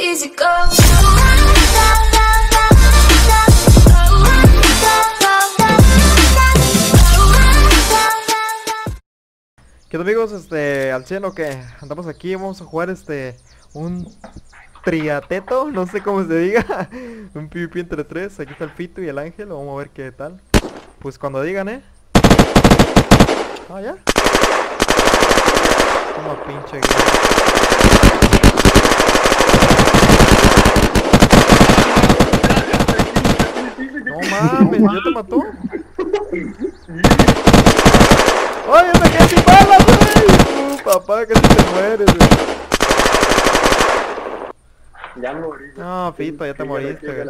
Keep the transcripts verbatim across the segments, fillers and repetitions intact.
easy go. ¿Qué tal, amigos? Este, al cien o qué, andamos aquí, vamos a jugar este, un triateto, no sé cómo se diga, un PvP entre tres. Aquí está el Fito y el Ángel, vamos a ver qué tal. Pues cuando digan, eh. Ah, ya. Toma, pinche no mames, ¿ya te mató? ¡Ay, ya me quedé sin balas, güey! Uh, papá, casi te mueres, güey. Ya morí. No, Fito, ya te moriste, güey.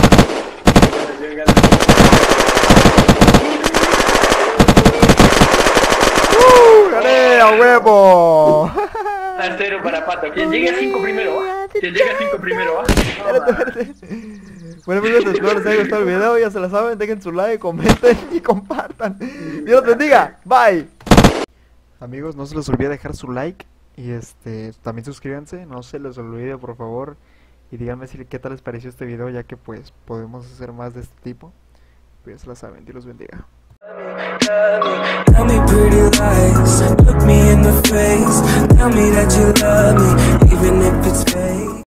¡Uh! ¡Gané a huevo! Tercero para Pato. Quien llegue a cinco primero, ¿va? Quien llegue a cinco primero, ¿va? Espérate, espérate. Bueno, amigos, espero les haya gustado el video, ya se la saben, dejen su like, comenten y compartan. Dios los bendiga, bye. Amigos, no se les olvide dejar su like y este también suscríbanse, no se les olvide, por favor. Y díganme si qué tal les pareció este video, ya que pues podemos hacer más de este tipo. Pues ya se la saben, Dios los bendiga. Tell me pretty lies, look me in the face, tell me that you love me, even if it's fake.